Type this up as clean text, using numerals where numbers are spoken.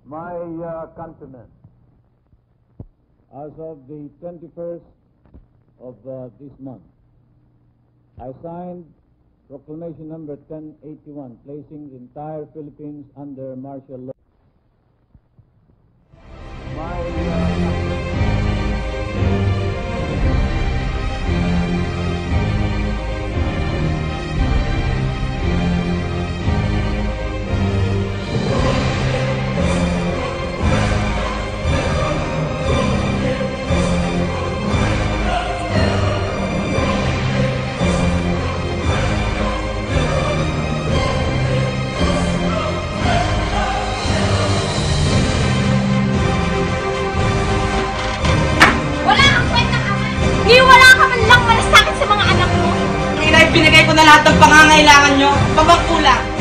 My countrymen, as of the 21st of this month, I signed Proclamation number 1081, placing the entire Philippines under martial law. Binigay ko na lahat ng pangangailangan nyo, babang kulang.